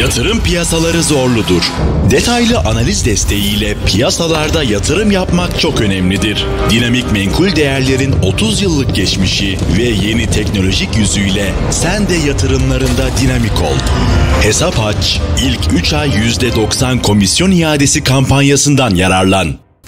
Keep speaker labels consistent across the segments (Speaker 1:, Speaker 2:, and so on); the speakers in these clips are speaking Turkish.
Speaker 1: Yatırım piyasaları zorludur. Detaylı analiz desteğiyle piyasalarda yatırım yapmak çok önemlidir. Dinamik menkul değerlerin 30 yıllık geçmişi ve yeni teknolojik yüzüyle sen de yatırımlarında dinamik ol. Hesap aç, ilk 3 ay %90 komisyon iadesi kampanyasından yararlan.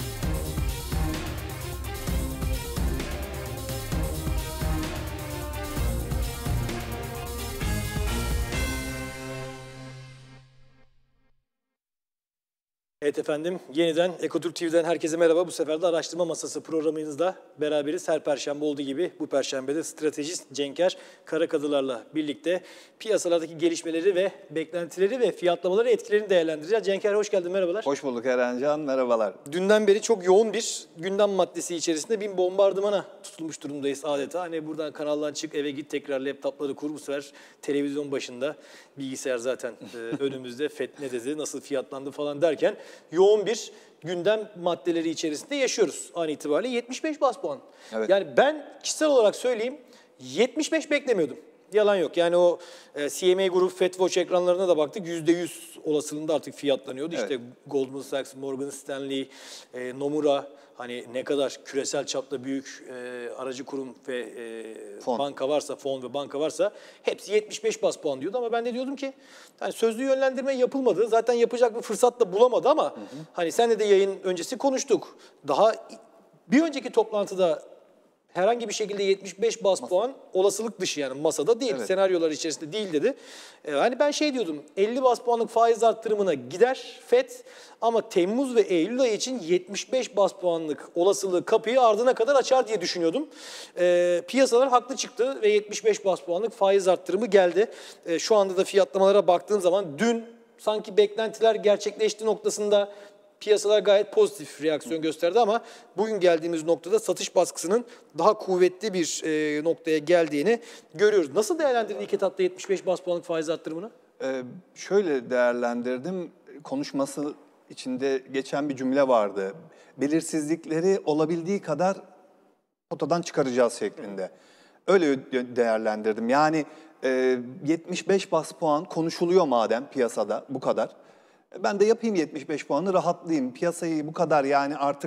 Speaker 2: Evet efendim, yeniden Ekotürk TV'den herkese merhaba. Bu sefer de Araştırma Masası programımızda beraberiz. Her perşembe olduğu gibi bu perşembede stratejist Cenker Karakadılar'la birlikte piyasalardaki gelişmeleri ve beklentileri ve fiyatlamaları, etkilerini değerlendireceğiz. Cenker hoş geldin, merhabalar.
Speaker 3: Hoş bulduk Erencan, merhabalar.
Speaker 2: Dünden beri çok yoğun bir gündem maddesi içerisinde bir bombardımana tutulmuş durumdayız adeta. Hani buradan kanaldan çık, eve git, tekrar laptopları kur, bu sefer televizyon başında, bilgisayar zaten önümüzde, FED ne dedi, nasıl fiyatlandı falan derken yoğun bir gündem maddeleri içerisinde yaşıyoruz an itibariyle. 75 bas puan. Evet. Yani ben kişisel olarak söyleyeyim, 75 beklemiyordum. Yalan yok. Yani o CMA Group, FedWatch ekranlarına da baktık. %100 olasılığında artık fiyatlanıyordu. Evet. İşte Goldman Sachs, Morgan Stanley, Nomura, hani ne kadar küresel çapta büyük aracı kurum ve banka varsa, fon ve banka varsa hepsi 75 bas puan diyordu. Ama ben de diyordum ki hani sözlü yönlendirme yapılmadı. Zaten yapacak bir fırsat da bulamadı ama hani seninle de yayın öncesi konuştuk. Daha bir önceki toplantıda herhangi bir şekilde 75 bas puan olasılık dışı, yani masada değil, evet, senaryolar içerisinde değil dedi. Hani ben şey diyordum, 50 bas puanlık faiz arttırımına gider FED ama Temmuz ve Eylül ayı için 75 bas puanlık olasılığı kapıyı ardına kadar açar diye düşünüyordum. Piyasalar haklı çıktı ve 75 bas puanlık faiz arttırımı geldi. Şu anda da fiyatlamalara baktığım zaman dün sanki beklentiler gerçekleşti noktasında piyasalar gayet pozitif reaksiyon gösterdi ama bugün geldiğimiz noktada satış baskısının daha kuvvetli bir noktaya geldiğini görüyoruz. Nasıl değerlendirdin ilk etapta 75 bas puanlık faiz arttırımını?
Speaker 3: Şöyle değerlendirdim. Konuşması içinde geçen bir cümle vardı. Belirsizlikleri olabildiği kadar ortadan çıkaracağız şeklinde. Öyle değerlendirdim. Yani 75 bas puan konuşuluyor madem piyasada bu kadar. Ben de yapayım 75 puanı, rahatlayayım. Piyasayı bu kadar yani artık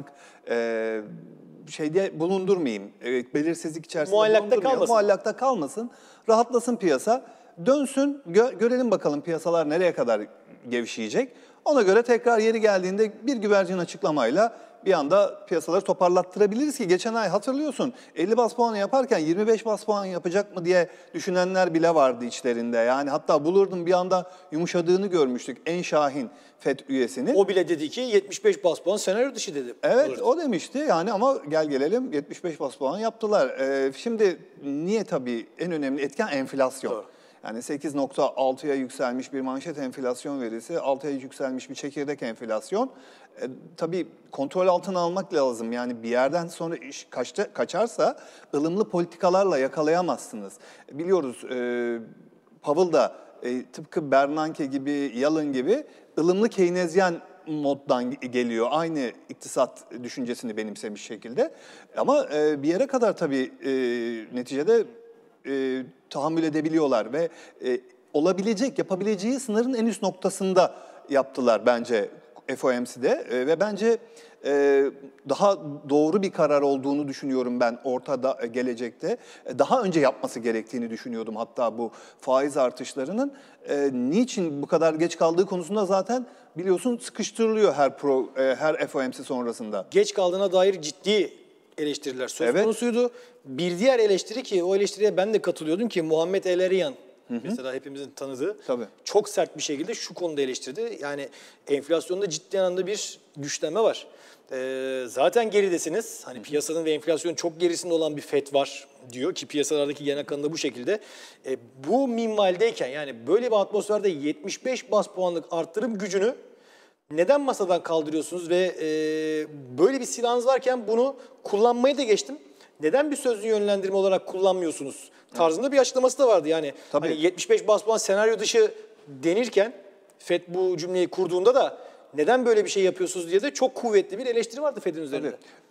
Speaker 3: şeyde bulundurmayayım. Belirsizlik içerisinde bulundurmayayım. Muallakta kalmasın. Rahatlasın piyasa. Dönsün, görelim bakalım piyasalar nereye kadar gevşeyecek. Ona göre tekrar yeri geldiğinde bir güvercin açıklamayla bir anda piyasaları toparlattırabiliriz ki geçen ay hatırlıyorsun 50 bas puan yaparken 25 bas puan yapacak mı diye düşünenler bile vardı içlerinde. Yani hatta bulurdum bir anda yumuşadığını görmüştük en şahin FED üyesinin.
Speaker 2: O bile dedi ki 75 bas puan senaryo dışı dedi.
Speaker 3: Evet bulurdu. O demişti yani ama gel gelelim 75 bas puan yaptılar. Şimdi niye tabii en önemli etken enflasyon. Doğru. Yani 8.6'ya yükselmiş bir manşet enflasyon verisi, 6'ya yükselmiş bir çekirdek enflasyon. Tabii kontrol altına almak lazım. Yani bir yerden sonra iş kaçarsa ılımlı politikalarla yakalayamazsınız. Biliyoruz Powell da tıpkı Bernanke gibi, Yellen gibi ılımlı Keynesyen moddan geliyor. Aynı iktisat düşüncesini benimsemiş şekilde. Ama bir yere kadar tabii neticede tahammül edebiliyorlar ve yapabileceği sınırın en üst noktasında yaptılar bence FOMC'de ve bence daha doğru bir karar olduğunu düşünüyorum ben ortada gelecekte. Daha önce yapması gerektiğini düşünüyordum hatta bu faiz artışlarının. Niçin bu kadar geç kaldığı konusunda zaten biliyorsun sıkıştırılıyor her FOMC sonrasında.
Speaker 2: Geç kaldığına dair ciddi eleştiriler söz konusuydu. Bir diğer eleştiri ki o eleştiriye ben de katılıyordum ki Muhammed El-Eriyan mesela hepimizin tanıdığı çok sert bir şekilde şu konuda eleştirdi. Yani enflasyonda ciddi anlamda bir güçlenme var. Zaten geridesiniz. Hani piyasanın ve enflasyonun çok gerisinde olan bir FED var diyor ki piyasalardaki genel kanıda bu şekilde. Bu minvaldeyken yani böyle bir atmosferde 75 bas puanlık arttırım gücünü neden masadan kaldırıyorsunuz ve böyle bir silahınız varken bunu kullanmayı da geçtim. Neden bir sözlü yönlendirme olarak kullanmıyorsunuz tarzında bir açıklaması da vardı. Yani hani 75 bas puan senaryo dışı denirken FED bu cümleyi kurduğunda da neden böyle bir şey yapıyorsunuz diye de çok kuvvetli bir eleştiri vardı FED'in üzerinde.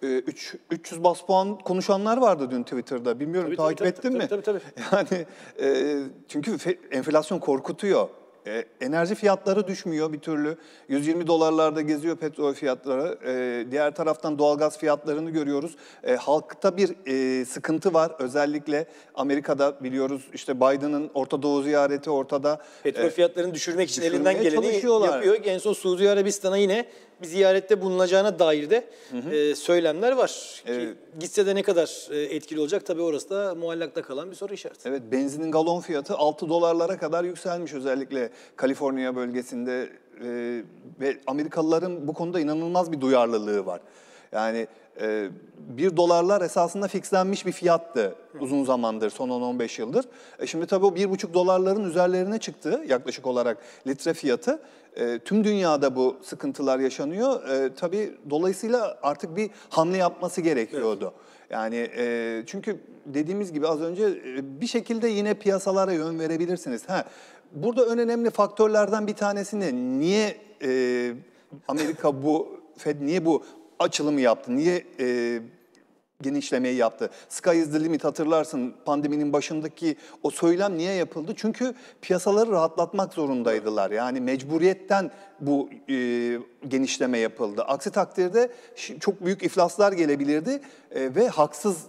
Speaker 3: 300 bas puan konuşanlar vardı dün Twitter'da. Bilmiyorum takip ettin mi?
Speaker 2: Tabii.
Speaker 3: Yani çünkü enflasyon korkutuyor. Enerji fiyatları düşmüyor bir türlü. 120 dolarlarda geziyor petrol fiyatları. Diğer taraftan doğalgaz fiyatlarını görüyoruz. Halkta bir sıkıntı var. Özellikle Amerika'da biliyoruz işte Biden'ın Orta Doğu ziyareti ortada.
Speaker 2: Petrol fiyatlarını düşürmek için elinden
Speaker 3: düşürmeye
Speaker 2: geleni
Speaker 3: çalışıyorlar.
Speaker 2: yapıyor. En son Suudi Arabistan'a yine bir ziyarette bulunacağına dair de söylemler var. Ki gitse de ne kadar etkili olacak tabii orası da muallakta kalan bir soru işareti.
Speaker 3: Evet, benzinin galon fiyatı 6 dolarlara kadar yükselmiş özellikle Kaliforniya bölgesinde ve Amerikalıların bu konuda inanılmaz bir duyarlılığı var. Yani 1 dolarlar esasında fixlenmiş bir fiyattı uzun zamandır, son 10-15 yıldır. Şimdi tabii o 1,5 dolarların üzerlerine çıktı yaklaşık olarak litre fiyatı. Tüm dünyada bu sıkıntılar yaşanıyor. Tabii dolayısıyla artık bir hamle yapması gerekiyordu. Evet. Yani çünkü dediğimiz gibi az önce bir şekilde yine piyasalara yön verebilirsiniz. Burada en önemli faktörlerden bir tanesi ne? Niye Amerika Fed niye bu açılımı yaptı? Niye genişlemeyi yaptı? Sky is the limit, hatırlarsın pandeminin başındaki o söylem niye yapıldı? Çünkü piyasaları rahatlatmak zorundaydılar. Yani mecburiyetten bu genişleme yapıldı. Aksi takdirde çok büyük iflaslar gelebilirdi ve haksız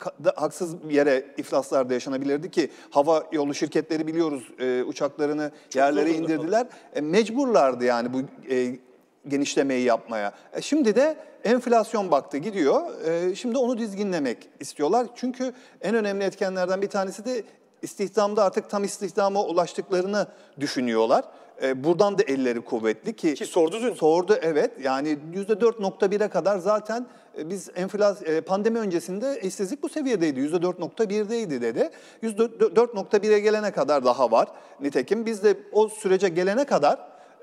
Speaker 3: yere iflaslar da yaşanabilirdi ki hava yolu şirketleri biliyoruz uçaklarını yerlere indirdiler. Mecburlardı yani bu genişlemeyi yapmaya. Şimdi de enflasyon baktı gidiyor. Şimdi onu dizginlemek istiyorlar. Çünkü en önemli etkenlerden bir tanesi de istihdamda artık tam istihdama ulaştıklarını düşünüyorlar. Buradan da elleri kuvvetli ki
Speaker 2: sordu dün.
Speaker 3: Sordu, evet. Yani %4.1'e kadar zaten biz pandemi öncesinde işsizlik bu seviyedeydi. %4.1'deydi dedi. %4.1'e gelene kadar daha var. Nitekim biz de o sürece gelene kadar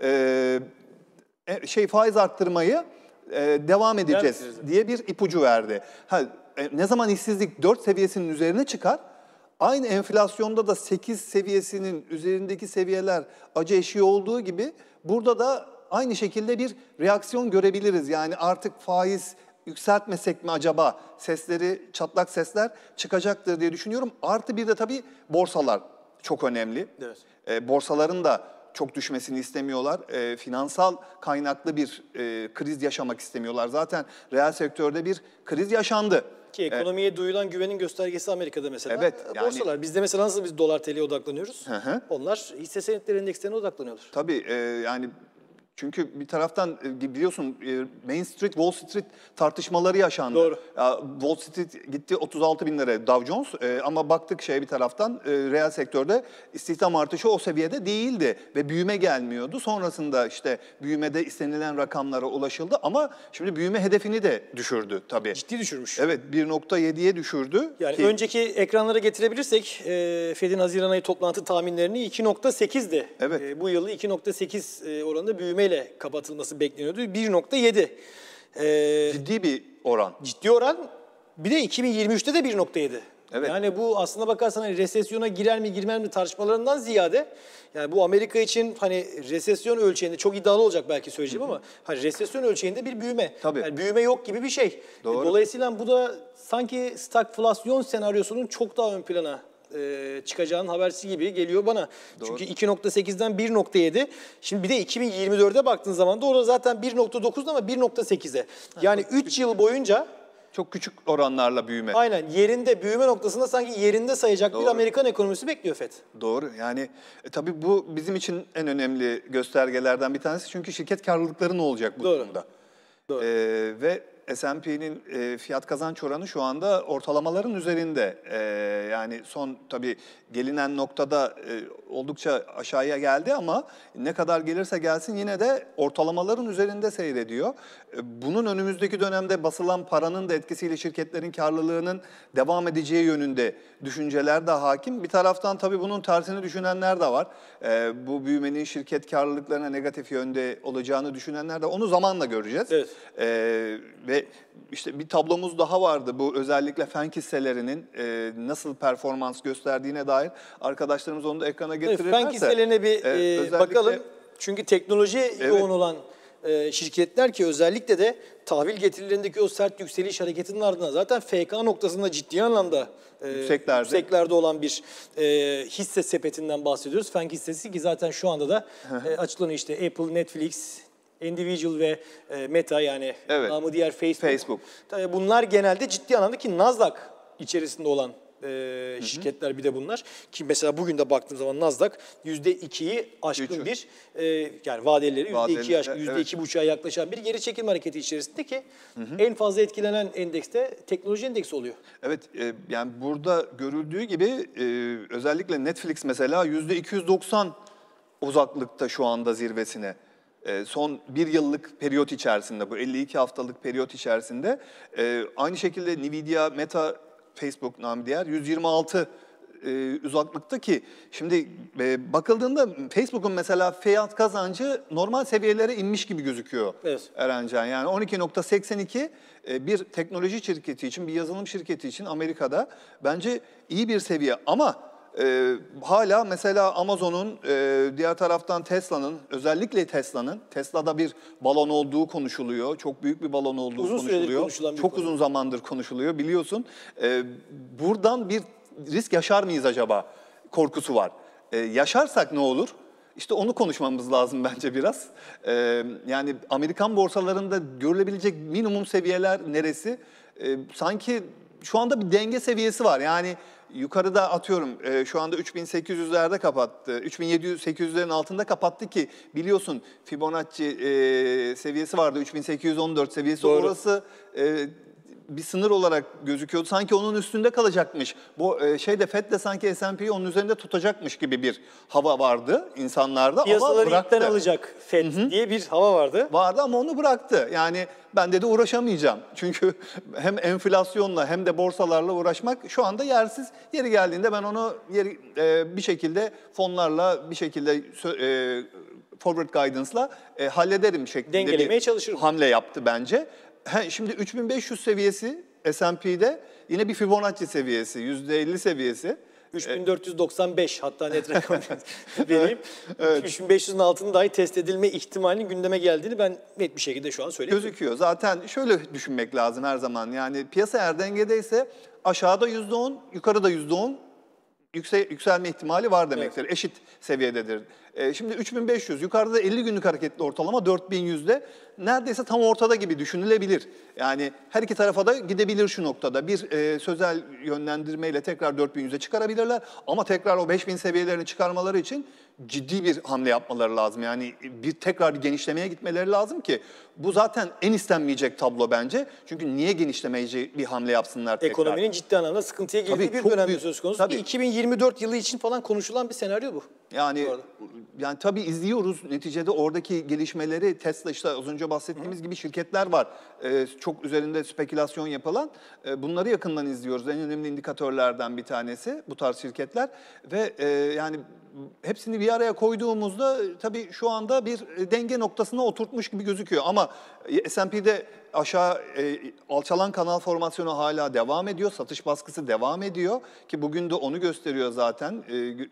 Speaker 3: faiz arttırmayı devam edeceğiz diye bir ipucu verdi. Ne zaman işsizlik 4 seviyesinin üzerine çıkar, aynı enflasyonda da 8 seviyesinin üzerindeki seviyeler acı eşiği olduğu gibi burada da aynı şekilde bir reaksiyon görebiliriz. Yani artık faiz yükseltmesek mi acaba, sesleri, çatlak sesler çıkacaktır diye düşünüyorum. Artı bir de tabii borsalar çok önemli. Evet. Borsaların da çok düşmesini istemiyorlar. Finansal kaynaklı bir kriz yaşamak istemiyorlar. Zaten reel sektörde bir kriz yaşandı.
Speaker 2: Ki ekonomiye duyulan güvenin göstergesi Amerika'da mesela.
Speaker 3: Evet,
Speaker 2: borsalar. Bizde mesela nasıl biz dolar TL'ye odaklanıyoruz? Onlar hisse senetleri endekslerine odaklanıyorlar.
Speaker 3: Tabii yani çünkü bir taraftan biliyorsun Main Street, Wall Street tartışmaları yaşandı.
Speaker 2: Doğru.
Speaker 3: Wall Street gitti 36 bin liraya Dow Jones ama baktık bir taraftan reel sektörde istihdam artışı o seviyede değildi ve büyüme gelmiyordu. Sonrasında işte büyümede istenilen rakamlara ulaşıldı ama şimdi büyüme hedefini de düşürdü tabii.
Speaker 2: Ciddi düşürmüş.
Speaker 3: Evet, 1.7'ye düşürdü.
Speaker 2: Yani önceki ekranlara getirebilirsek Fed'in Haziran ayı toplantı tahminlerini 2.8'di.
Speaker 3: Evet.
Speaker 2: Bu yılı 2.8 oranında büyümeyle kapatılması bekleniyordu. 1.7.
Speaker 3: Ciddi bir oran.
Speaker 2: Ciddi oran. Bir de 2023'te de 1.7.
Speaker 3: Evet.
Speaker 2: Yani bu aslına bakarsan resesyona girer mi girmez mi tartışmalarından ziyade yani bu Amerika için resesyon ölçeğinde çok iddialı olacak belki söyleyeceğim ama resesyon ölçeğinde bir büyüme.
Speaker 3: Tabii.
Speaker 2: Yani büyüme yok gibi bir şey.
Speaker 3: Doğru.
Speaker 2: Dolayısıyla bu da sanki stagflasyon senaryosunun çok daha ön plana çıkacağının habercisi gibi geliyor bana. Doğru. Çünkü 2.8'den 1.7. Şimdi bir de 2024'e baktığın zaman da orada zaten 1.9'da ama 1.8'e. Yani 3 yıl boyunca
Speaker 3: çok küçük oranlarla büyüme.
Speaker 2: Aynen, yerinde, büyüme noktasında sanki yerinde sayacak bir Amerikan ekonomisi bekliyor FED.
Speaker 3: Doğru. Yani tabii bu bizim için en önemli göstergelerden bir tanesi. Çünkü şirket karlılıkları ne olacak bu durumda? Doğru. Ve S&P'nin fiyat kazanç oranı şu anda ortalamaların üzerinde. Yani son tabii gelinen noktada oldukça aşağıya geldi ama ne kadar gelirse gelsin yine de ortalamaların üzerinde seyrediyor. Bunun önümüzdeki dönemde basılan paranın da etkisiyle şirketlerin karlılığının devam edeceği yönünde düşünceler de hakim. Bir taraftan tabii bunun tersini düşünenler de var. Bu büyümenin şirket karlılıklarına negatif yönde olacağını düşünenler de, onu zamanla göreceğiz. Evet. Ve işte bir tablomuz daha vardı. Bu özellikle fen hisselerinin nasıl performans gösterdiğine dair. Arkadaşlarımız onu da ekrana getirirlerse.
Speaker 2: Fen hisselerine bir bakalım. Çünkü teknoloji yoğun olan şirketler ki özellikle de tahvil getirilerindeki o sert yükseliş hareketinin ardından zaten FK noktasında ciddi anlamda yükseklerde olan bir hisse sepetinden bahsediyoruz. FANG hissesi ki zaten şu anda da açıklanıyor işte Apple, Netflix, Individual ve Meta yani namı diğer Facebook. Tabii bunlar genelde ciddi anlamda ki Nasdaq içerisinde olan şirketler bir de bunlar. Ki mesela bugün de baktığım zaman Nasdaq %2'yi aşkın bir yani vadeleri %2'yi aşkın, %2,5'a yaklaşan bir geri çekilme hareketi içerisinde ki en fazla etkilenen endekste teknoloji endeksi oluyor.
Speaker 3: Evet, yani burada görüldüğü gibi özellikle Netflix mesela %290 uzaklıkta şu anda zirvesine. Son bir yıllık periyot içerisinde, bu 52 haftalık periyot içerisinde aynı şekilde Nvidia, Meta, Facebook namı diğer 126 uzaklıkta ki şimdi bakıldığında Facebook'un mesela fiyat kazancı normal seviyelere inmiş gibi gözüküyor Erencan. Yani 12.82 bir teknoloji şirketi için, bir yazılım şirketi için Amerika'da bence iyi bir seviye ama hala mesela Amazon'un, diğer taraftan Tesla'nın, özellikle Tesla'da bir balon olduğu konuşuluyor. Çok büyük bir balon olduğu konuşuluyor. Çok uzun zamandır konuşuluyor biliyorsun. Buradan bir risk yaşar mıyız acaba korkusu var. Yaşarsak ne olur? İşte onu konuşmamız lazım bence biraz. Yani Amerikan borsalarında görülebilecek minimum seviyeler neresi? Sanki şu anda bir denge seviyesi var. Yani yukarıda atıyorum şu anda 3800'lerde kapattı. 3700-800'lerin altında kapattı ki biliyorsun Fibonacci seviyesi vardı. 3814 seviyesi. Doğru. Orası bir sınır olarak gözüküyordu. Sanki onun üstünde kalacakmış. Bu FED de sanki S&P'yi onun üzerinde tutacakmış gibi bir hava vardı insanlarda.
Speaker 2: Piyasaları ipten alacak FED diye bir hava vardı.
Speaker 3: Vardı ama onu bıraktı. Yani ben de uğraşamayacağım. Çünkü hem enflasyonla hem de borsalarla uğraşmak şu anda yersiz. Yeri geldiğinde ben onu bir şekilde fonlarla, bir şekilde forward guidance'la hallederim şeklinde
Speaker 2: dengelemeye çalışırım.
Speaker 3: Hamle yaptı bence. Şimdi 3500 seviyesi S&P'de yine bir Fibonacci seviyesi, %50 seviyesi.
Speaker 2: 3495 hatta net rakam vereyim. Evet. 3500'ün altının dahi test edilme ihtimalinin gündeme geldiğini ben net bir şekilde şu an söyleyeyim.
Speaker 3: Gözüküyor. Zaten şöyle düşünmek lazım her zaman. Yani piyasa eğer dengedeyse aşağıda %10, yukarıda %10 yükselme ihtimali var demektir. Evet. Eşit seviyededir. Şimdi 3500, yukarıda 50 günlük hareketli ortalama 4100'de neredeyse tam ortada gibi düşünülebilir. Yani her iki tarafa da gidebilir şu noktada. Bir sözel yönlendirmeyle tekrar 4100'e çıkarabilirler ama tekrar o 5000 seviyelerini çıkarmaları için ciddi bir hamle yapmaları lazım. Yani tekrar bir genişlemeye gitmeleri lazım ki bu zaten en istenmeyecek tablo bence. Çünkü niye genişlemeyici bir hamle yapsınlar tekrar?
Speaker 2: Ekonominin ciddi anlamda sıkıntıya girdiği bir dönemde söz konusu. Tabii. 2024 yılı için falan konuşulan bir senaryo bu.
Speaker 3: Yani tabii izliyoruz neticede oradaki gelişmeleri. Tesla işte az önce bahsettiğimiz gibi şirketler var. Çok üzerinde spekülasyon yapılan. Bunları yakından izliyoruz. En önemli indikatörlerden bir tanesi bu tarz şirketler. Ve yani hepsini bir araya koyduğumuzda tabii şu anda bir denge noktasına oturtmuş gibi gözüküyor. Ama S&P'de aşağı alçalan kanal formasyonu hala devam ediyor. Satış baskısı devam ediyor ki bugün de onu gösteriyor zaten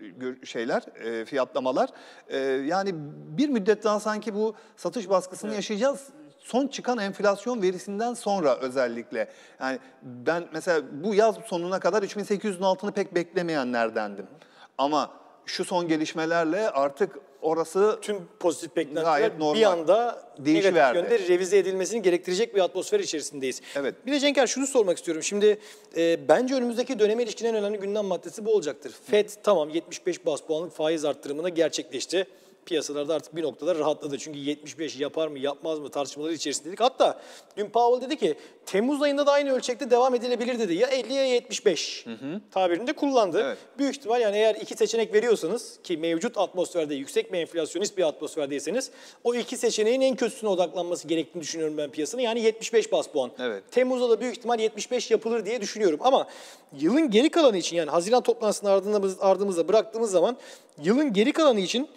Speaker 3: fiyatlamalar. Yani bir müddet daha sanki bu satış baskısını yaşayacağız. Son çıkan enflasyon verisinden sonra özellikle. Yani ben mesela bu yaz sonuna kadar 3800'ün altını pek beklemeyenlerdendim. Ama şu son gelişmelerle artık orası
Speaker 2: tüm pozitif beklentiler bir anda negatif yönde revize edilmesini gerektirecek bir atmosfer içerisindeyiz.
Speaker 3: Evet.
Speaker 2: Bir de Cenker şunu sormak istiyorum. Şimdi bence önümüzdeki döneme ilişkin en önemli gündem maddesi bu olacaktır. FED tamam 75 bas puanlık faiz arttırımını gerçekleşti. Piyasalarda artık bir noktada rahatladı. Çünkü 75 yapar mı yapmaz mı tartışmaları içerisindeydik. Hatta dün Powell dedi ki Temmuz ayında da aynı ölçekte devam edilebilir dedi. Ya 50 ya 75 tabirini de kullandı. Evet. Büyük ihtimal yani eğer iki seçenek veriyorsanız ki mevcut atmosferde yüksek bir enflasyonist bir atmosferdeyseniz o iki seçeneğin en kötüsüne odaklanması gerektiğini düşünüyorum ben piyasanın. Yani 75 bas puan. Evet. Temmuz'da da büyük ihtimal 75 yapılır diye düşünüyorum. Ama yılın geri kalanı için yani Haziran toplantısını ardımızda bıraktığımız zaman yılın geri kalanı için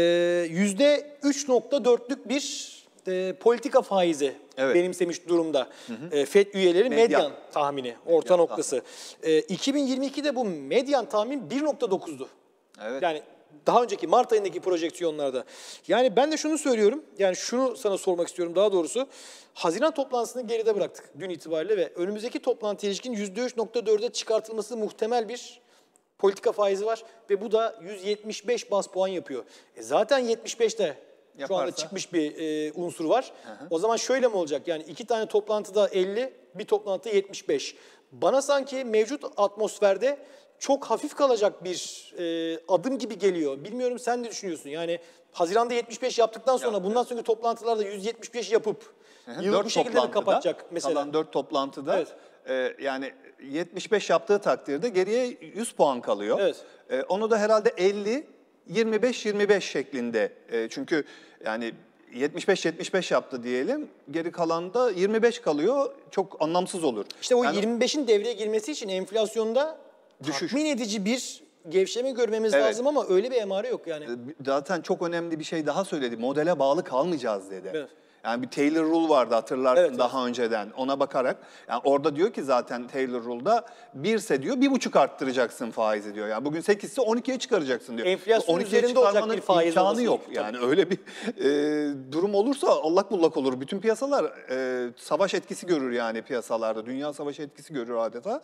Speaker 2: %3.4'lük bir politika faizi benimsemiş durumda. FED üyeleri medyan tahmini, orta noktası. 2022'de bu medyan tahmin 1.9'du. Evet. Yani daha önceki Mart ayındaki projeksiyonlarda. Yani ben de şunu söylüyorum. Yani şunu sana sormak istiyorum daha doğrusu. Haziran toplantısını geride bıraktık dün itibariyle ve önümüzdeki toplantıya ilişkin %3.4'e çıkartılması muhtemel bir politika faizi var ve bu da 175 bas puan yapıyor. Zaten 75'te şu anda çıkmış bir unsur var. O zaman şöyle mi olacak? Yani 2 tane toplantıda 50, bir toplantıda 75. Bana sanki mevcut atmosferde çok hafif kalacak bir adım gibi geliyor. Bilmiyorum sen ne düşünüyorsun? Yani Haziran'da 75 yaptıktan sonra bundan sonraki toplantılarda 175 yapıp yılı bu şekilde mi kapatacak mesela?
Speaker 3: Kalan 4 toplantıda yani 75 yaptığı takdirde geriye 100 puan kalıyor.
Speaker 2: Evet.
Speaker 3: Onu da herhalde 50, 25-25 şeklinde. Çünkü yani 75-75 yaptı diyelim. Geri kalan da 25 kalıyor. Çok anlamsız olur.
Speaker 2: İşte o
Speaker 3: yani,
Speaker 2: 25'in devreye girmesi için enflasyonda tatmin edici bir gevşeme görmemiz lazım ama öyle bir emare yok yani.
Speaker 3: Zaten çok önemli bir şey daha söyledi. Modele bağlı kalmayacağız dedi.
Speaker 2: Evet.
Speaker 3: Yani bir Taylor Rule vardı hatırlarsın daha önceden. Ona bakarak yani orada diyor ki zaten Taylor Rule'da 1 ise diyor 1,5 arttıracaksın faizi diyor. Yani bugün 8 ise 12'ye çıkaracaksın diyor.
Speaker 2: Enflasyon üzerinde olacak bir faiz
Speaker 3: imkanı yok.
Speaker 2: Tabii.
Speaker 3: Yani öyle bir durum olursa allak bullak olur. Bütün piyasalar savaş etkisi görür yani piyasalarda. Dünya savaş etkisi görür adeta.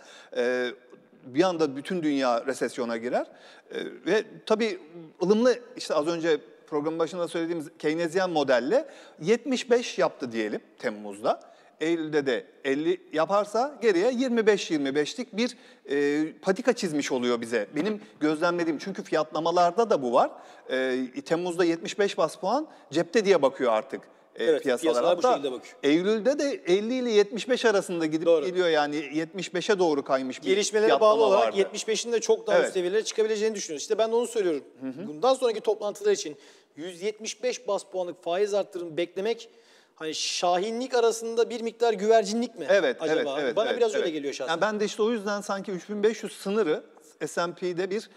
Speaker 3: Bir anda bütün dünya resesyona girer. Ve tabii ılımlı işte az önce programın başında söylediğimiz Keynesyen modelle 75 yaptı diyelim Temmuz'da. Eylül'de de 50 yaparsa geriye 25-25'lik bir patika çizmiş oluyor bize. Benim gözlemlediğim çünkü fiyatlamalarda da bu var. Temmuz'da 75 bas puan cepte diye bakıyor artık. Piyasalar
Speaker 2: bu şekilde bakıyor.
Speaker 3: Eylül'de de 50 ile 75 arasında gidip geliyor yani 75'e doğru kaymış bir
Speaker 2: gelişmelere bağlı olarak
Speaker 3: vardı.
Speaker 2: 75'in de çok daha üst seviyelere çıkabileceğini düşünüyoruz. İşte ben de onu söylüyorum. Bundan sonraki toplantılar için 175 bas puanlık faiz arttırımı beklemek hani şahinlik arasında bir miktar güvercinlik mi acaba? Bana biraz öyle geliyor şahsen.
Speaker 3: Yani ben de işte o yüzden sanki 3500 sınırı S&P'de bir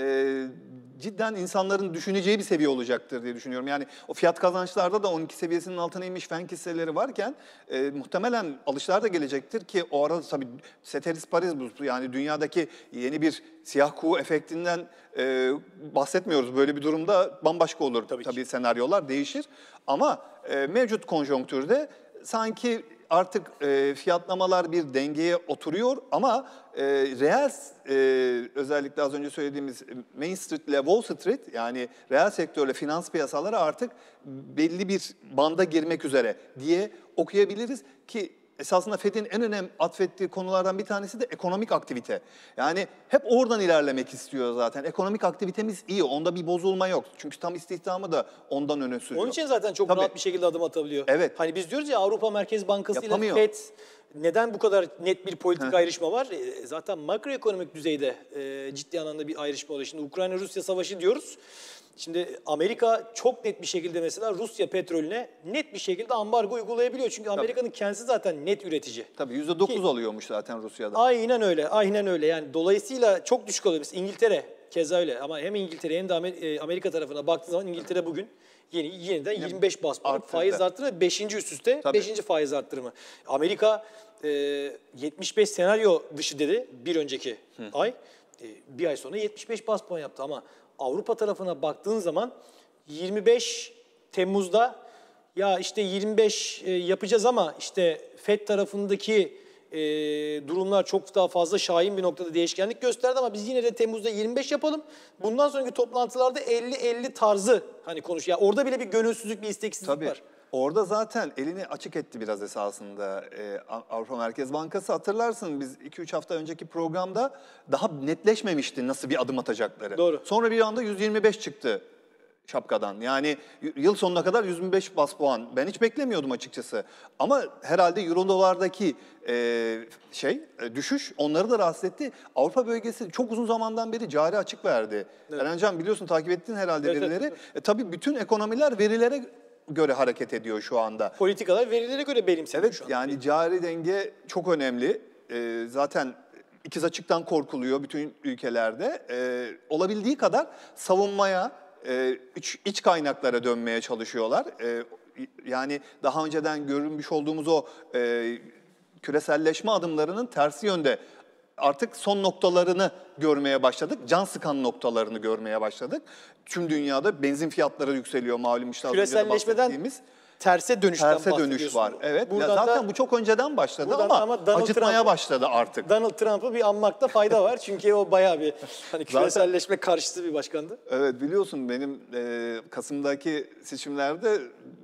Speaker 3: cidden insanların düşüneceği bir seviye olacaktır diye düşünüyorum. Yani o fiyat kazançlarda da 12 seviyesinin altına inmiş fen hisseleri varken muhtemelen alışlar da gelecektir ki o arada tabii ceteris paribus yani dünyadaki yeni bir siyah kuğu efektinden bahsetmiyoruz. Böyle bir durumda bambaşka olur. Tabii senaryolar değişir ama mevcut konjonktürde sanki artık fiyatlamalar bir dengeye oturuyor ama reel özellikle az önce söylediğimiz Main Street ile Wall Street yani reel sektörle finans piyasaları artık belli bir banda girmek üzere diye okuyabiliriz ki esasında Fed'in en önemli atfettiği konulardan bir tanesi de ekonomik aktivite. Yani hep oradan ilerlemek istiyor zaten. Ekonomik aktivitemiz iyi, onda bir bozulma yok. Çünkü tam istihdamı da ondan öne sürüyor.
Speaker 2: Onun için zaten çok rahat bir şekilde adım atabiliyor.
Speaker 3: Evet.
Speaker 2: Hani biz diyoruz ya Avrupa Merkez Bankası ile Fed neden bu kadar net bir politik ayrışma var? Zaten makroekonomik düzeyde ciddi anlamda bir ayrışma oluyor. Şimdi Ukrayna-Rusya savaşı diyoruz. Şimdi Amerika çok net bir şekilde mesela Rusya petrolüne net bir şekilde ambargo uygulayabiliyor. Çünkü Amerika'nın kendisi zaten net üretici.
Speaker 3: Tabii %9 alıyormuş zaten Rusya'da.
Speaker 2: Aynen öyle, aynen öyle. Yani dolayısıyla çok düşük alıyor. Mesela İngiltere keza öyle ama hem İngiltere hem de Amerika tarafına baktığın zaman İngiltere bugün yeniden 25 bas puan faiz arttırımı 5. üst üste 5. faiz arttırımı. Amerika 75 senaryo dışı dedi bir önceki ay. Bir ay sonra 75 bas puan yaptı ama Avrupa tarafına baktığın zaman 25 Temmuz'da ya işte 25 yapacağız ama işte FED tarafındaki durumlar çok daha fazla şahin bir noktada değişkenlik gösterdi ama biz yine de Temmuz'da 25 yapalım. Bundan sonraki toplantılarda 50-50 tarzı hani konuşuyor. Yani orada bile bir gönülsüzlük, bir isteksizlik var.
Speaker 3: Orada zaten elini açık etti biraz esasında Avrupa Merkez Bankası. Hatırlarsın biz 2-3 hafta önceki programda daha netleşmemişti nasıl bir adım atacakları.
Speaker 2: Doğru.
Speaker 3: Sonra bir anda 125 çıktı şapkadan. Yani yıl sonuna kadar 125 bas puan. Ben hiç beklemiyordum açıkçası. Ama herhalde euro dolardaki düşüş onları da rahatsız etti. Avrupa bölgesi çok uzun zamandan beri cari açık verdi. Evet. Erencan biliyorsun takip ettin herhalde verileri. Evet. Tabii bütün ekonomiler verilere göre hareket ediyor şu anda.
Speaker 2: Politikalar verilere göre benimseniyor şu anda.
Speaker 3: Yani cari denge çok önemli. Zaten ikiz açıktan korkuluyor bütün ülkelerde. Olabildiği kadar savunmaya, iç kaynaklara dönmeye çalışıyorlar. Yani daha önceden görülmüş olduğumuz o küreselleşme adımlarının tersi yönde artık son noktalarını görmeye başladık. Can sıkan noktalarını görmeye başladık. Tüm dünyada benzin fiyatları yükseliyor malum, işte az önce de
Speaker 2: Küreselleşmeden
Speaker 3: bahsettiğimiz.
Speaker 2: terse dönüşten
Speaker 3: Terse dönüş
Speaker 2: bahsediyorsun.
Speaker 3: var. Evet. Ya
Speaker 2: Buradan
Speaker 3: zaten
Speaker 2: da-
Speaker 3: bu çok önceden başladı
Speaker 2: buradan
Speaker 3: ama
Speaker 2: Donald
Speaker 3: acıtmaya
Speaker 2: Trump'ı-
Speaker 3: başladı artık.
Speaker 2: Donald Trump'ı bir anmakta fayda var. Çünkü o bayağı bir hani küreselleşme karşıtı bir başkandı.
Speaker 3: Evet, biliyorsun benim Kasım'daki seçimlerde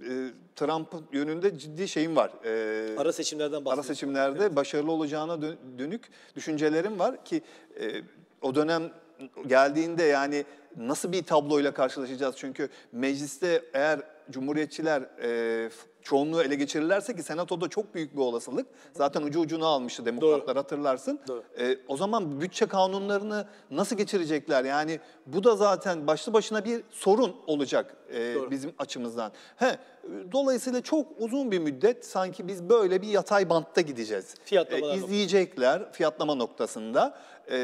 Speaker 3: Trump yönünde ciddi şeyim var.
Speaker 2: Ara seçimlerden
Speaker 3: Ara
Speaker 2: bahsediyorsun.
Speaker 3: seçimlerde başarılı olacağına dönük düşüncelerim var ki o dönem geldiğinde yani nasıl bir tabloyla karşılaşacağız? Çünkü mecliste eğer Cumhuriyetçiler çoğunluğu ele geçirirlerse, ki Senato'da çok büyük bir olasılık. Zaten ucu ucuna almıştı Demokratlar, hatırlarsın.
Speaker 2: Doğru.
Speaker 3: O zaman bütçe kanunlarını nasıl geçirecekler? Yani bu da zaten başlı başına bir sorun olacak bizim açımızdan. Dolayısıyla çok uzun bir müddet sanki biz böyle bir yatay bantta gideceğiz.
Speaker 2: Fiyatlamalar
Speaker 3: İzleyecekler fiyatlama noktasında.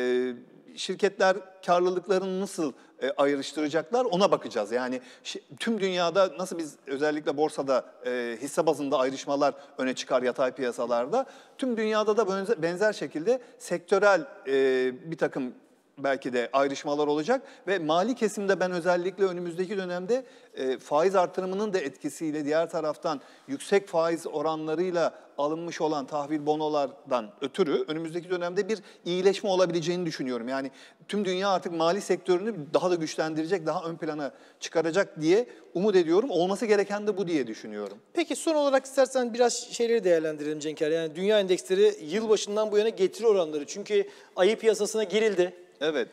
Speaker 3: Şirketler karlılıklarını nasıl ayrıştıracaklar, ona bakacağız. Yani tüm dünyada nasıl biz özellikle borsada hisse bazında ayrışmalar öne çıkar yatay piyasalarda, tüm dünyada da benzer şekilde sektörel bir takım belki de ayrışmalar olacak ve mali kesimde ben özellikle önümüzdeki dönemde faiz artırımının da etkisiyle diğer taraftan yüksek faiz oranlarıyla alınmış olan tahvil bonolardan ötürü önümüzdeki dönemde bir iyileşme olabileceğini düşünüyorum. Yani tüm dünya artık mali sektörünü daha da güçlendirecek, daha ön plana çıkaracak diye umut ediyorum. Olması gereken de bu diye düşünüyorum.
Speaker 2: Peki son olarak istersen biraz şeyleri değerlendirelim Cenker. Yani dünya endeksleri yılbaşından bu yana getiri oranları. Çünkü ayı piyasasına girildi.
Speaker 3: Evet.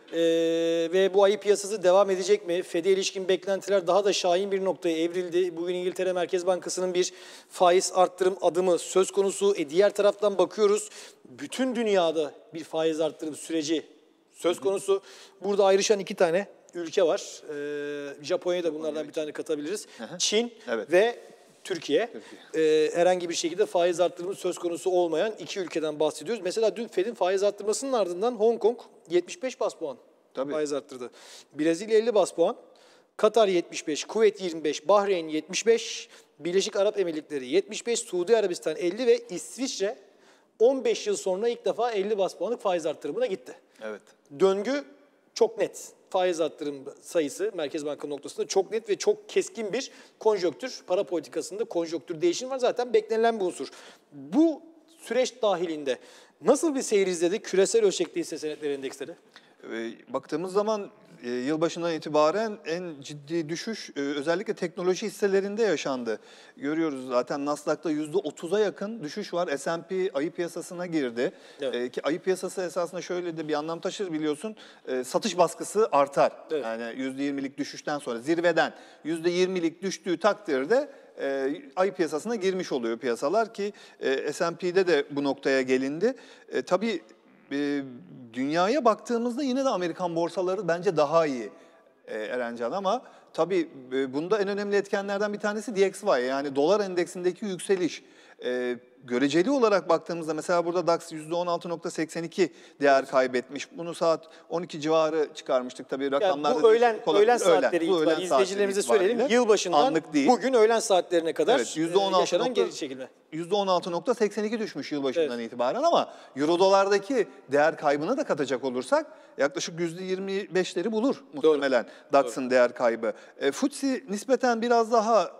Speaker 2: Ve bu ayı piyasası devam edecek mi? FED'e ilişkin beklentiler daha da şahin bir noktaya evrildi. Bugün İngiltere Merkez Bankası'nın bir faiz arttırım adımı söz konusu. Diğer taraftan bakıyoruz, bütün dünyada bir faiz arttırım süreci söz konusu. Burada ayrışan iki tane ülke var. Japonya'ya da bunlardan bir tane katabiliriz. Çin ve Türkiye. Herhangi bir şekilde faiz arttırımı söz konusu olmayan iki ülkeden bahsediyoruz. Mesela dün Fed'in faiz arttırmasının ardından Hong Kong 75 bas puan faiz arttırdı. Brezilya 50 bas puan, Katar 75, Kuveyt 25, Bahreyn 75, Birleşik Arap Emirlikleri 75, Suudi Arabistan 50 ve İsviçre 15 yıl sonra ilk defa 50 bas puanlık faiz arttırımına gitti.
Speaker 3: Evet.
Speaker 2: Döngü çok net. Faiz arttırım sayısı Merkez Bankası noktasında çok net ve çok keskin bir konjonktür. Para politikasında konjonktür değişimi var. Zaten beklenilen bir unsur. Bu süreç dahilinde nasıl bir seyir izledi küresel ölçekte hisse senetleri endeksleri?
Speaker 3: Baktığımız zaman yılbaşından itibaren en ciddi düşüş özellikle teknoloji hisselerinde yaşandı. Görüyoruz zaten Nasdaq'ta %30'a yakın düşüş var. S&P ayı piyasasına girdi.
Speaker 2: Evet.
Speaker 3: Ki ayı piyasası esasında şöyle de bir anlam taşır biliyorsun. Satış baskısı artar.
Speaker 2: Evet.
Speaker 3: Yani %20'lik düşüşten sonra zirveden %20'lik düştüğü takdirde ayı piyasasına girmiş oluyor piyasalar ki S&P'de de bu noktaya gelindi. Tabii dünyaya baktığımızda yine de Amerikan borsaları bence daha iyi Erencan, ama tabii bunda en önemli etkenlerden bir tanesi DXY, yani dolar endeksindeki yükseliş. Göreceli olarak baktığımızda mesela burada DAX %16.82 değer kaybetmiş. Bunu saat 12 civarı çıkarmıştık tabii rakamlarda.
Speaker 2: Yani bu öğlen saatleri itibariyle izleyicilerimize söyleyelim. Yılbaşından bugün öğlen saatlerine kadar yaşanan geri çekilme.
Speaker 3: %16.82 düşmüş yılbaşından itibaren, ama euro dolardaki değer kaybına da katacak olursak yaklaşık %25'leri bulur muhtemelen DAX'ın değer kaybı. FTSE nispeten biraz daha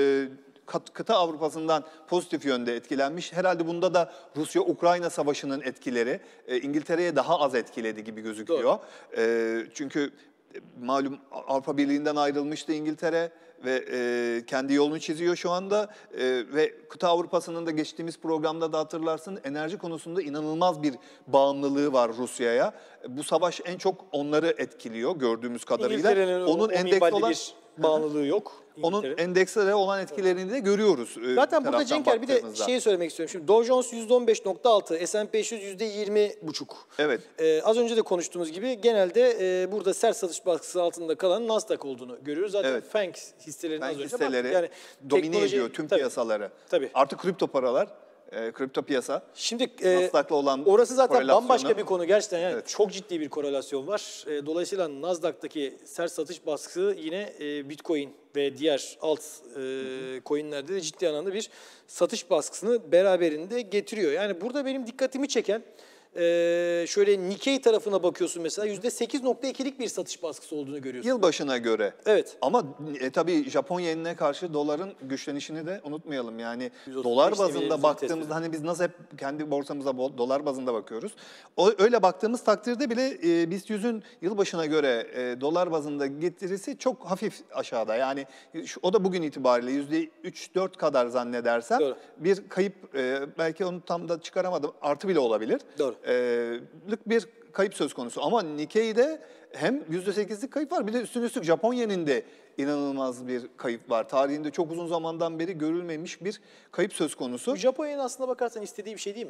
Speaker 3: kıta Avrupa'sından pozitif yönde etkilenmiş. Herhalde bunda da Rusya-Ukrayna savaşının etkileri İngiltere'ye daha az etkiledi gibi gözüküyor. Çünkü malum Avrupa Birliği'nden ayrılmıştı İngiltere ve kendi yolunu çiziyor şu anda. Ve kıta Avrupa'sının da geçtiğimiz programda da hatırlarsın enerji konusunda inanılmaz bir bağımlılığı var Rusya'ya. Bu savaş en çok onları etkiliyor gördüğümüz kadarıyla.
Speaker 2: İngiltere'nin onun endeksli bir bağımlılığı yok.
Speaker 3: Onun endekslere olan etkilerini de görüyoruz.
Speaker 2: Zaten burada Cenker bir de şeyi söylemek istiyorum. Şimdi Dow Jones %15.6, S&P 500 %20.5.
Speaker 3: Evet.
Speaker 2: Az önce de konuştuğumuz gibi genelde burada sert satış baskısı altında kalan Nasdaq olduğunu görüyoruz. Zaten FANG hisselerinin az önce
Speaker 3: hisseleri
Speaker 2: yani
Speaker 3: domine ediyor tüm piyasaları.
Speaker 2: Tabii.
Speaker 3: Artık kripto paralar, kripto piyasa.
Speaker 2: Şimdi
Speaker 3: Nasdaq'la olan
Speaker 2: orası zaten bambaşka bir
Speaker 3: bir
Speaker 2: konu gerçekten, yani çok ciddi bir korelasyon var. Dolayısıyla Nasdaq'taki sert satış baskısı yine Bitcoin ve diğer alt coinlerde de ciddi anlamda bir satış baskısını beraberinde getiriyor. Yani burada benim dikkatimi çeken Şöyle Nikkei tarafına bakıyorsun mesela %8.2'lik bir satış baskısı olduğunu görüyorsun.
Speaker 3: Yılbaşına göre.
Speaker 2: Evet.
Speaker 3: Ama tabii Japon yenine karşı doların güçlenişini de unutmayalım. Yani
Speaker 2: 135
Speaker 3: dolar
Speaker 2: seviyelerini
Speaker 3: bazında baktığımızda hani biz nasıl hep kendi borsamıza dolar bazında bakıyoruz. Öyle baktığımız takdirde bile BIST 100'ün yılbaşına göre dolar bazında getirisi çok hafif aşağıda. Yani o da bugün itibariyle %3-4 kadar zannedersem
Speaker 2: Doğru.
Speaker 3: bir kayıp, belki onu tam da çıkaramadım, artı bile olabilir.
Speaker 2: Doğru.
Speaker 3: Bir kayıp söz konusu. Ama Nikkei'de hem %8'lik kayıp var, bir de üstüne üstlük Japon yeninde inanılmaz bir kayıp var. Tarihinde çok uzun zamandan beri görülmemiş bir kayıp söz konusu.
Speaker 2: Bu Japonya'nın aslına bakarsan istediği bir şey değil mi?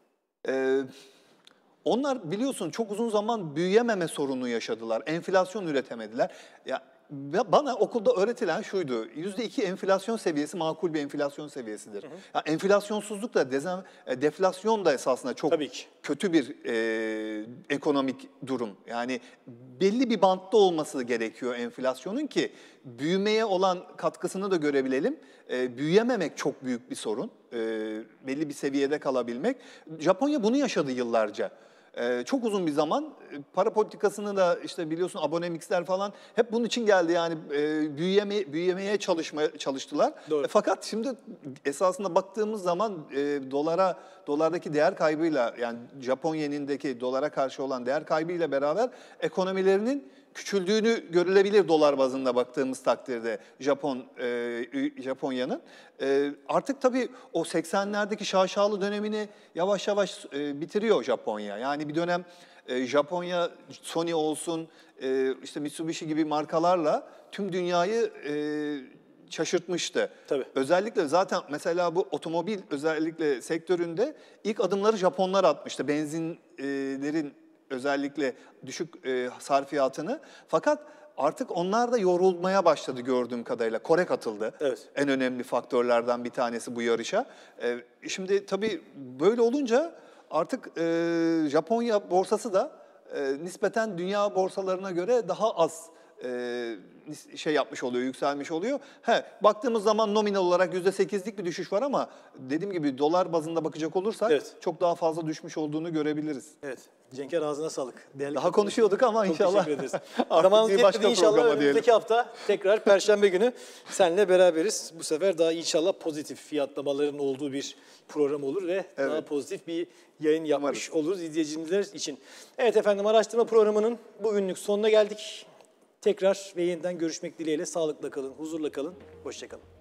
Speaker 3: Onlar biliyorsun çok uzun zaman büyüyememe sorunu yaşadılar. Enflasyon üretemediler. Ya bana okulda öğretilen şuydu. %2 enflasyon seviyesi makul bir enflasyon seviyesidir. Ya enflasyonsuzluk da deflasyon da esasında çok
Speaker 2: Tabii ki.
Speaker 3: kötü bir ekonomik durum. Yani belli bir bantta olması gerekiyor enflasyonun ki büyümeye olan katkısını da görebilelim. Büyüyememek çok büyük bir sorun. Belli bir seviyede kalabilmek. Japonya bunu yaşadı yıllarca. Çok uzun bir zaman para politikasını da işte biliyorsun abonemixler falan hep bunun için geldi yani büyüyemeye çalıştılar. Fakat şimdi esasında baktığımız zaman dolardaki değer kaybıyla yani Japon yenindeki dolara karşı olan değer kaybıyla beraber ekonomilerinin küçüldüğünü görülebilir dolar bazında baktığımız takdirde Japonya'nın. Artık tabii o 80'lerdeki şaşalı dönemini yavaş yavaş bitiriyor Japonya. Yani bir dönem Japonya, Sony olsun, işte Mitsubishi gibi markalarla tüm dünyayı şaşırtmıştı.
Speaker 2: Tabii.
Speaker 3: Özellikle zaten mesela bu otomobil özellikle sektöründe ilk adımları Japonlar atmıştı. Benzinlerin özellikle düşük sarfiyatını. Fakat artık onlar da yorulmaya başladı gördüğüm kadarıyla. Kore katıldı.
Speaker 2: Evet.
Speaker 3: En önemli faktörlerden bir tanesi bu yarışa. Şimdi tabii böyle olunca artık Japonya borsası da nispeten dünya borsalarına göre daha az yapmış oluyor, yükselmiş oluyor. Baktığımız zaman nominal olarak %8'lik bir düşüş var ama dediğim gibi dolar bazında bakacak olursak çok daha fazla düşmüş olduğunu görebiliriz.
Speaker 2: Evet. Cenker ağzına sağlık. Değerli
Speaker 3: Daha konuşuyorduk ama
Speaker 2: çok
Speaker 3: inşallah.
Speaker 2: teşekkür ederiz.
Speaker 3: Artık
Speaker 2: Zamanımız
Speaker 3: bir başka
Speaker 2: yetmedi inşallah
Speaker 3: programa
Speaker 2: önümüzdeki
Speaker 3: diyelim.
Speaker 2: hafta tekrar Perşembe günü seninle beraberiz. Bu sefer daha inşallah pozitif fiyatlamaların olduğu bir program olur ve daha pozitif bir yayın yapmış oluruz izleyiciler için. Evet efendim, araştırma programının bugünlük sonuna geldik. Tekrar ve yeniden görüşmek dileğiyle sağlıkla kalın, huzurla kalın, hoşça kalın.